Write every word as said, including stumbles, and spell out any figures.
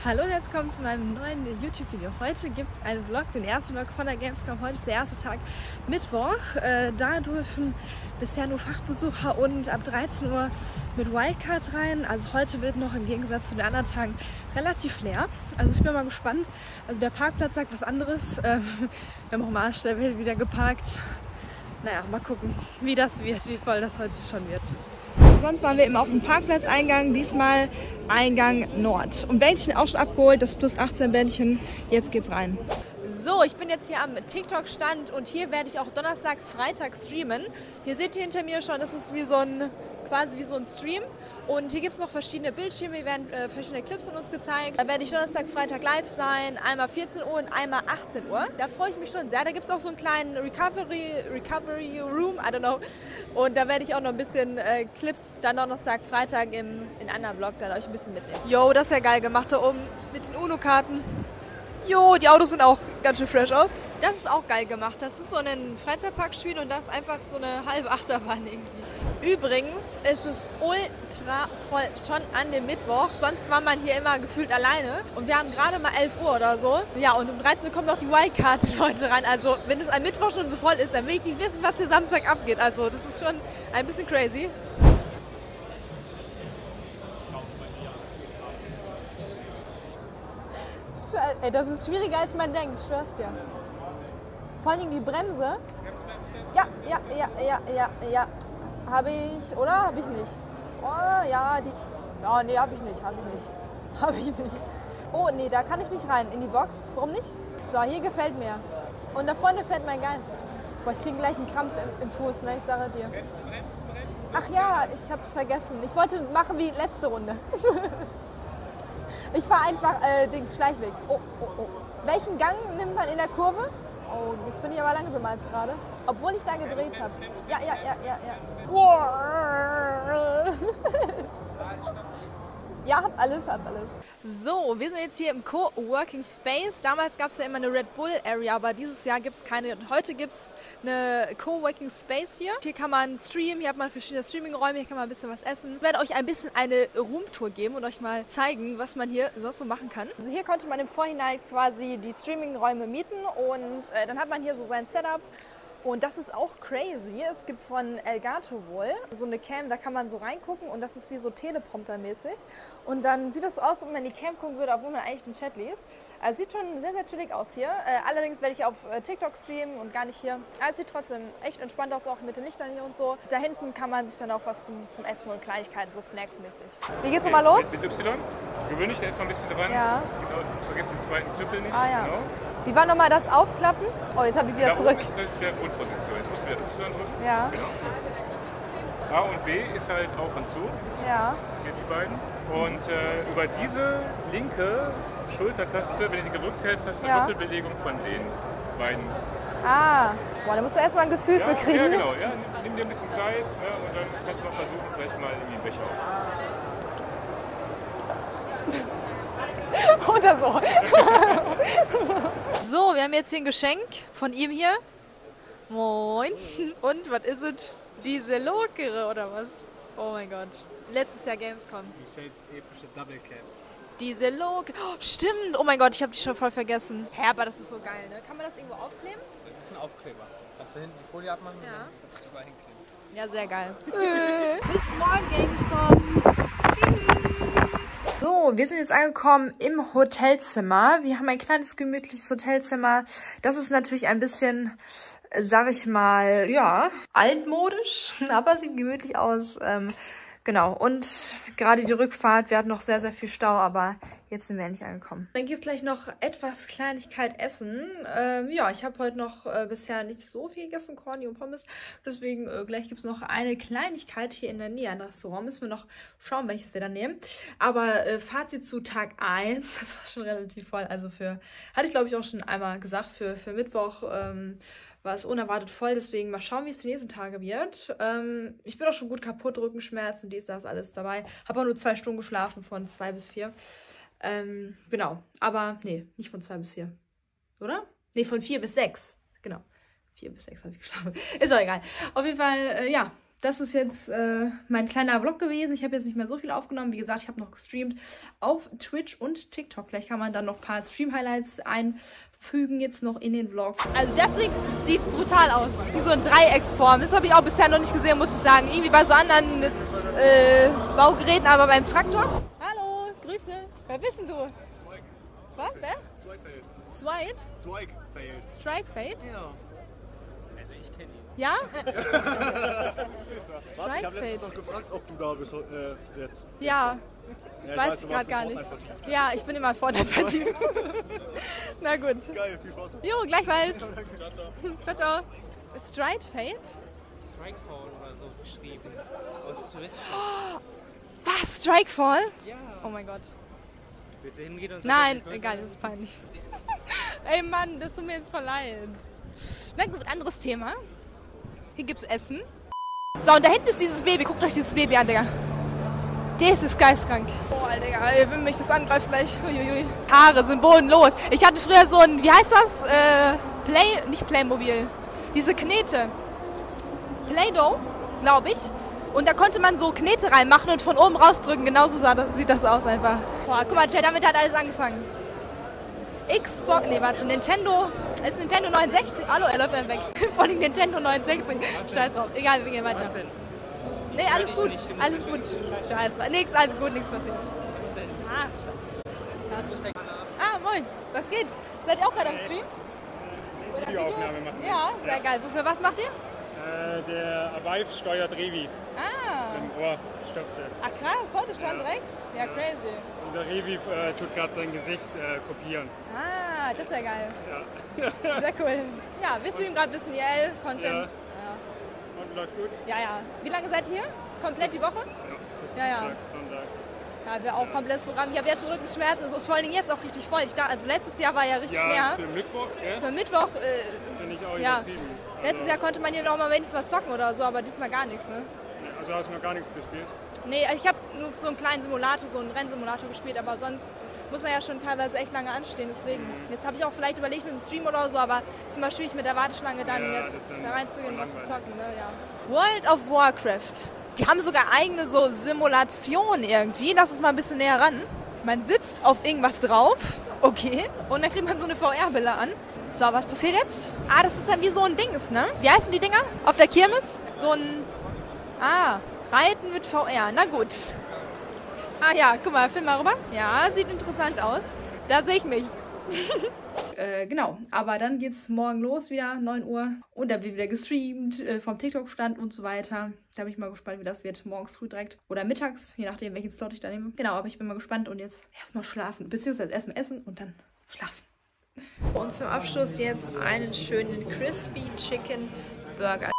Hallo und herzlich willkommen zu meinem neuen YouTube-Video. Heute gibt es einen Vlog, den ersten Vlog von der Gamescom. Heute ist der erste Tag, Mittwoch. Äh, da dürfen bisher nur Fachbesucher und ab dreizehn Uhr mit Wildcard rein. Also heute wird noch im Gegensatz zu den anderen Tagen relativ leer. Also ich bin mal gespannt. Also der Parkplatz sagt was anderes. Ähm, wir haben auch mal Marstell wieder geparkt. Naja, mal gucken, wie das wird, wie voll das heute schon wird. Sonst waren wir immer auf dem Parkplatzeingang, diesmal Eingang Nord. Und Bändchen auch schon abgeholt, das Plus achtzehn Bändchen. Jetzt geht's rein. So, ich bin jetzt hier am TikTok-Stand und hier werde ich auch Donnerstag, Freitag streamen. Hier seht ihr hinter mir schon, das ist wie so ein, quasi wie so ein Stream. Und hier gibt es noch verschiedene Bildschirme, hier werden äh, verschiedene Clips von uns gezeigt. Da werde ich Donnerstag, Freitag live sein, einmal vierzehn Uhr und einmal achtzehn Uhr. Da freue ich mich schon sehr. Da gibt es auch so einen kleinen Recovery, Recovery Room, I don't know. Und da werde ich auch noch ein bisschen äh, Clips dann Donnerstag, Freitag im in anderen Vlog dann euch ein bisschen mitnehmen. Jo, das ist ja geil gemacht da oben mit den UNO-Karten. Jo, die Autos sehen auch ganz schön fresh aus. Das ist auch geil gemacht. Das ist so ein Freizeitparkspiel und das ist einfach so eine halbe Achterbahn irgendwie. Übrigens ist es ultra voll schon an dem Mittwoch. Sonst war man hier immer gefühlt alleine. Und wir haben gerade mal elf Uhr oder so. Ja, und um dreizehn Uhr kommen noch die Wildcard-Leute rein. Also wenn es am Mittwoch schon so voll ist, dann will ich nicht wissen, was hier Samstag abgeht. Also das ist schon ein bisschen crazy. Ey, das ist schwieriger als man denkt, ich schwör's dir. Vor allem die Bremse. Ja, ja, ja, ja, ja, ja. Habe ich, oder? Habe ich nicht. Oh, ja, die. Oh, nee, habe ich nicht, habe ich nicht. Habe ich nicht. Oh, nee, da kann ich nicht rein. In die Box. Warum nicht? So, hier gefällt mir. Und da vorne fällt mein Geist. Boah, ich kriege gleich einen Krampf im, im Fuß, ne? Ich sage dir. Ach ja, ich hab's vergessen. Ich wollte machen wie letzte Runde. Ich fahre einfach äh, Dings Schleichweg. Oh, oh, oh. Welchen Gang nimmt man in der Kurve? Oh, jetzt bin ich aber langsamer als gerade. Obwohl ich da gedreht habe. Ja, ja, ja, ja, ja. Wow. Ja, hab alles, hab alles. So, wir sind jetzt hier im Coworking Space. Damals gab es ja immer eine Red Bull Area, aber dieses Jahr gibt es keine. Und heute gibt es eine Coworking Space hier. Hier kann man streamen, hier hat man verschiedene Streaming-Räume, hier kann man ein bisschen was essen. Ich werde euch ein bisschen eine Roomtour geben und euch mal zeigen, was man hier sonst so machen kann. Also hier konnte man im Vorhinein quasi die Streaming-Räume mieten und äh, dann hat man hier so sein Setup. Und das ist auch crazy. Es gibt von Elgato wohl so eine Cam, da kann man so reingucken und das ist wie so Teleprompter-mäßig. Und dann sieht das so aus, als ob man in die Cam gucken würde, obwohl man eigentlich den Chat liest. Also sieht schon sehr, sehr chillig aus hier. Äh, allerdings werde ich auf äh, TikTok streamen und gar nicht hier. Aber es sieht trotzdem echt entspannt aus, auch mit den Lichtern hier und so. Da hinten kann man sich dann auch was zum, zum Essen und Kleinigkeiten, so Snacks-mäßig. Wie geht's nochmal los? Mit Y. Gewöhnlich, da ist mal ein bisschen dran. Ja. Genau, vergiss den zweiten Knüppel nicht. Ah, ja. Genau. Wie war nochmal das Aufklappen? Oh, jetzt habe ich wieder da zurück. Ist jetzt wieder Grundposition. Jetzt musst du wieder Y drücken. Ja. Genau. A und B ist halt auf und zu. Ja. Hier die beiden. Und äh, über diese linke Schultertaste, wenn du die gedrückt hältst, hast du eine Ja. Doppelbelegung von den beiden. Ah, boah, da muss man erstmal ein Gefühl Ja, für kriegen. ja, genau. Ja, nimm, nimm dir ein bisschen Zeit, ja, und dann kannst du mal versuchen, vielleicht mal irgendwie einen Becher aufzunehmen. Oder so. So, wir haben jetzt hier ein Geschenk von ihm hier. Moin. Und was ist es? Diese Lokere oder was? Oh mein Gott. Letztes Jahr Gamescom. Michels epische Double Cap. Diese Loke. Oh, stimmt. Oh mein Gott, ich habe die schon voll vergessen. Hä, aber das ist so geil, ne? Kann man das irgendwo aufkleben? Das ist ein Aufkleber. Kannst du hinten die Folie abmachen Ja. und dann kannst du überall hinkleben. Ja, sehr geil. Bis morgen, Gamescom. So, wir sind jetzt angekommen im Hotelzimmer. Wir haben ein kleines, gemütliches Hotelzimmer. Das ist natürlich ein bisschen, sag ich mal, ja, altmodisch, aber sieht gemütlich aus. Ähm, genau, und gerade die Rückfahrt, wir hatten noch sehr, sehr viel Stau, aber jetzt sind wir endlich angekommen. Dann gibt es gleich noch etwas Kleinigkeit essen. Ähm, ja, ich habe heute noch äh, bisher nicht so viel gegessen, Corny und Pommes. Deswegen äh, gleich gibt es noch eine Kleinigkeit hier in der Nähe, ein Restaurant. Müssen wir noch schauen, welches wir dann nehmen. Aber äh, Fazit zu Tag eins, das war schon relativ voll. Also für, hatte ich glaube ich auch schon einmal gesagt, für, für Mittwoch ähm, war es unerwartet voll. Deswegen mal schauen, wie es die nächsten Tage wird. Ähm, ich bin auch schon gut kaputt, Rückenschmerzen, dies, das, alles dabei. Habe auch nur zwei Stunden geschlafen, von zwei bis vier. Ähm, genau, aber nee, nicht von zwei bis vier, oder? Nee, von vier bis sechs, genau. Vier bis sechs habe ich geschlafen. Ist auch egal. Auf jeden Fall, äh, ja, das ist jetzt äh, mein kleiner Vlog gewesen. Ich habe jetzt nicht mehr so viel aufgenommen. Wie gesagt, ich habe noch gestreamt auf Twitch und TikTok. Vielleicht kann man dann noch ein paar Stream-Highlights einfügen jetzt noch in den Vlog. Also das Ding sieht brutal aus. Wie so eine Dreiecksform. Das habe ich auch bisher noch nicht gesehen, muss ich sagen. Irgendwie bei so anderen äh, Baugeräten, aber beim Traktor. Hallo, Grüße. Wer bist denn du? Strike. Was? Wer? Strike Failed. Swite? Strike Failed. Strike Fade? Ja. Also ich kenne ihn. Ja? Warte, ich Strike habe letztens Fade. noch gefragt, ob du da bist äh, jetzt. Ja. Ja, Weiß ich du gerade warst gar in nicht. Fortnite vertieft. Ja, ich bin immer Fortnite vertieft. Na gut. Geil, viel Spaß. Jo, gleichfalls. Ciao, ciao. Ciao, ciao. Strike Fade? Strikefall oder so geschrieben. Aus Touristen. Was? Strikefall? Ja. Oh mein Gott. Willst du hingehen und Nein, sagen, egal, das ist peinlich. Ey Mann, das tut mir jetzt voll leid. Na gut, anderes Thema. Hier gibt's Essen. So, und da hinten ist dieses Baby. Guckt euch dieses Baby an, Digga. Das ist geistkrank. Oh, Digga, wenn mich das angreift gleich. Uiuiui. Haare sind bodenlos. Ich hatte früher so ein, wie heißt das? Äh, Play, nicht Playmobil. Diese Knete. Play-Doh, glaube ich. Und da konnte man so Knete reinmachen und von oben rausdrücken. Genauso sah das, sieht das aus einfach. Boah, guck mal, Jay, damit hat alles angefangen. Xbox, nee, warte, Nintendo, es ist Nintendo neunundsechzig. Hallo, er läuft dann weg. Von dem Nintendo neunundsechzig. Scheiß drauf. Egal, wir gehen weiter. Nee, alles gut, alles gut. Scheiß drauf. Nix, alles gut, nichts passiert. Ah, stopp. Das. Ah, moin, was geht? Seid ihr auch gerade am Stream? Oder Videoaufnahme machen wir. Ja, sehr geil. Wofür was macht ihr? Äh, der Avive steuert Revi Ah. im Ohrstöpsel. Ach krass, heute schon direkt? Ja, crazy. Und der Revi äh, tut gerade sein Gesicht äh, kopieren. Ah, das ist ja geil. Ja. Sehr cool. Ja, wir streamen gerade ein bisschen I L-Content. Und läuft gut? Ja. ja, ja. Wie lange seid ihr hier? Komplett die Woche? Ja. Bis Ja, ja. Dienstag, Sonntag. Ja, wir auch komplettes Programm. Ich habe jetzt schon Rückenschmerzen. Es ist vor allen Dingen jetzt auch richtig voll. Ich da, also letztes Jahr war ja richtig Ja, leer. für Mittwoch, gell? Für Mittwoch, äh, Finde ich auch ja. übertrieben. Letztes Jahr konnte man hier noch mal wenigstens was zocken oder so, aber diesmal gar nichts, ne? Also hast du noch gar nichts gespielt? Nee, ich habe nur so einen kleinen Simulator, so einen Rennsimulator gespielt, aber sonst muss man ja schon teilweise echt lange anstehen, deswegen. Jetzt habe ich auch vielleicht überlegt mit dem Stream oder so, aber es ist immer schwierig mit der Warteschlange dann Ja, das jetzt ist dann da reinzugehen und was zu langweilig. zocken, ne? Ja. World of Warcraft. Die haben sogar eigene so Simulationen irgendwie. Lass uns mal ein bisschen näher ran. Man sitzt auf irgendwas drauf, okay, und dann kriegt man so eine V R-Brille an. So, was passiert jetzt? Ah, das ist dann wie so ein Dings, ne? Wie heißen die Dinger? Auf der Kirmes? So ein... Ah, Reiten mit V R. Na gut. Ah ja, guck mal, film mal rüber. Ja, sieht interessant aus. Da sehe ich mich. äh, genau, aber dann geht's morgen los wieder, neun Uhr. Und da wird wieder gestreamt, äh, vom TikTok-Stand und so weiter. Da bin ich mal gespannt, wie das wird. Morgens früh direkt oder mittags, je nachdem, welchen Slot ich da nehme. Genau, aber ich bin mal gespannt und jetzt erstmal schlafen. Beziehungsweise erstmal essen und dann schlafen. Und zum Abschluss jetzt einen schönen Crispy Chicken Burger.